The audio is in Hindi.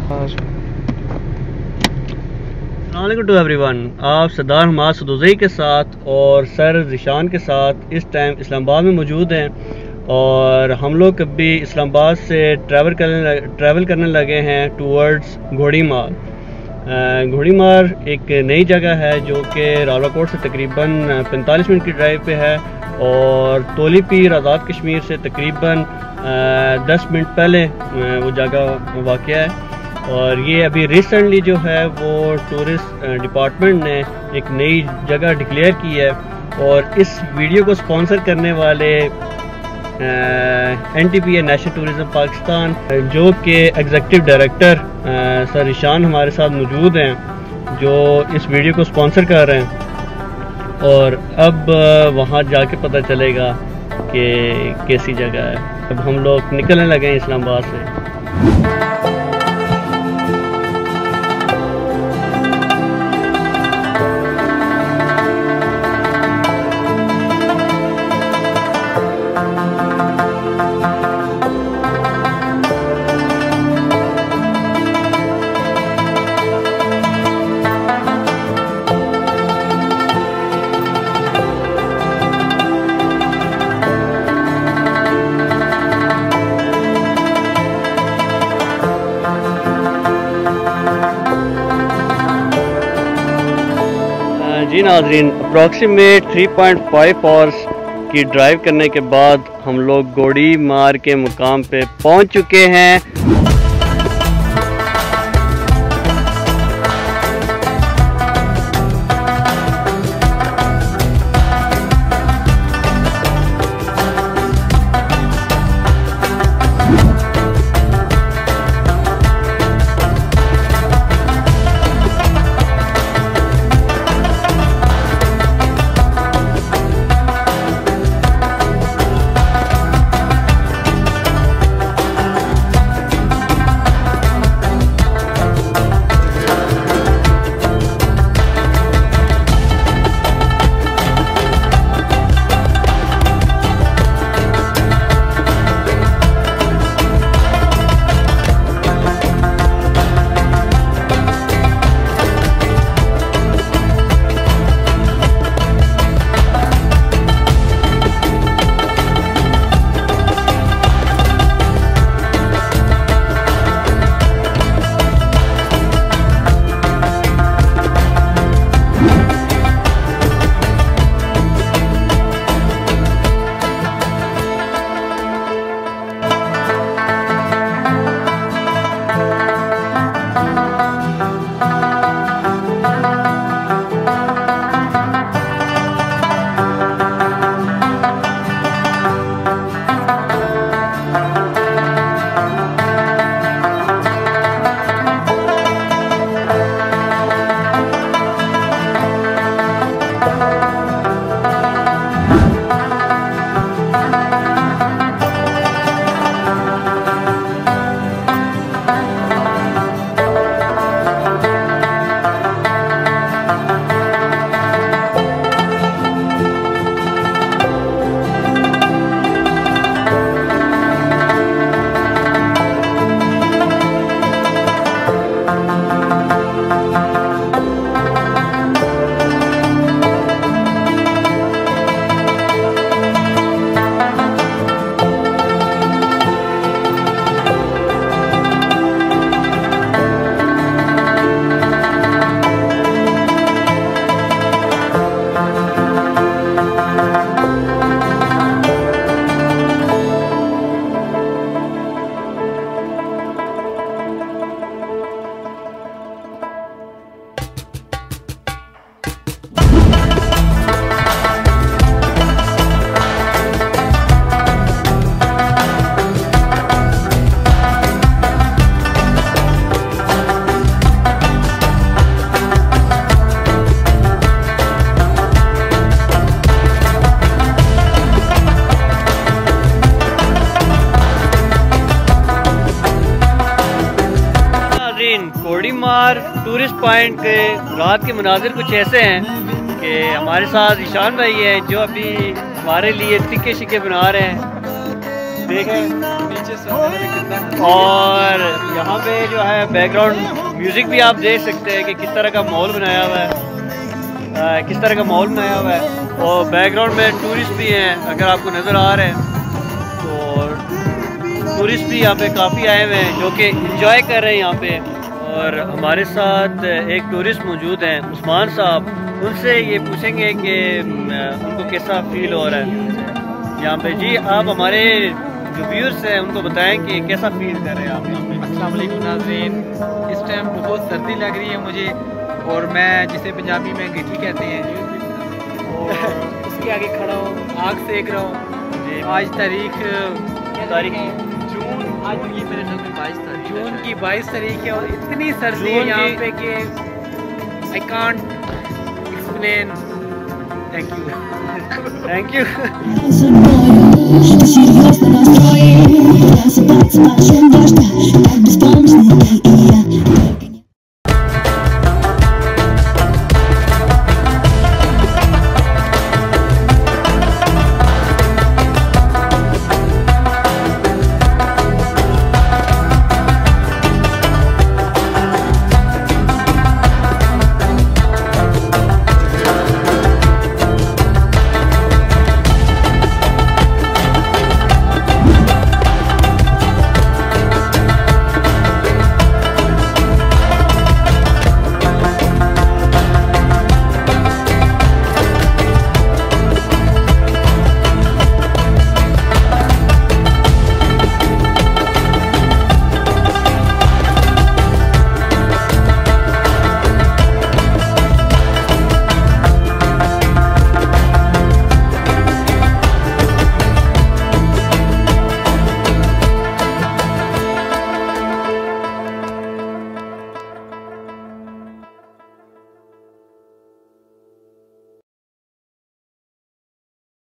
टू एवरीवन, आप सरदार हमाद सदोज़ई के साथ और सर ज़िशान के साथ इस टाइम इस्लामाबाद में मौजूद हैं और हम लोग अभी इस्लामाबाद से ट्रैवल करने लगे हैं टूवर्ड्स घोड़ी मार। घोड़ी मार एक नई जगह है जो कि रावलाकोट से तकरीबन 45 मिनट की ड्राइव पे है और तोली पीर आज़ाद कश्मीर से तकरीबन 10 मिनट पहले वो जगह वाक़या है। और ये अभी रिसेंटली जो है वो टूरिस्ट डिपार्टमेंट ने एक नई जगह डिक्लेयर की है और इस वीडियो को स्पॉन्सर करने वाले NTPA नेशनल टूरिज़म पाकिस्तान जो कि एग्जीक्यूटिव डायरेक्टर सर ईशान हमारे साथ मौजूद हैं जो इस वीडियो को स्पॉन्सर कर रहे हैं। और अब वहाँ जाके पता चलेगा कि कैसी जगह है। अब हम लोग निकलने लगे हैं इस्लामाबाद से। जी नाज़रीन, अप्रॉक्सीमेट 3.5 आवर्स की ड्राइव करने के बाद हम लोग घोड़ी मार के मुकाम पे पहुंच चुके हैं। घोड़ी मार टूरिस्ट पॉइंट के रात के मनाजिर कुछ ऐसे हैं कि हमारे साथ ईशान भाई हैं जो अभी हमारे लिए टिक्के शिक्के बना रहे हैं। देखें नीचे से। और यहाँ पे जो है बैकग्राउंड म्यूज़िक भी आप देख सकते हैं कि किस तरह का माहौल बनाया हुआ है, किस तरह का माहौल बनाया हुआ है। और बैकग्राउंड में टूरिस्ट भी हैं, अगर आपको नज़र आ रहे हैं तो टूरिस्ट भी यहाँ पे काफ़ी आए हुए हैं जो कि इंजॉय कर रहे हैं यहाँ पे। और हमारे साथ एक टूरिस्ट मौजूद हैं, उस्मान साहब, उनसे ये पूछेंगे कि उनको कैसा फील हो रहा है यहाँ पे। जी आप हमारे जो व्यूअर्स हैं उनको बताएं कि कैसा फील कर रहे हैं आप यहाँ पे। अस्सलाम वालेकुम नाज़रीन, इस टाइम बहुत सर्दी लग रही है मुझे, और मैं जिसे पंजाबी में गिट्टी कहते हैं और उसके आगे खड़ा हूँ, आग सेक रहा हूँ। आज तारीख जून, आज ये मेरे साथ 22 तारीख, जून की 22 तारीख है और इतनी सर्दी है यहाँ पे कि I can't explain. Thank you thank you. She lost the last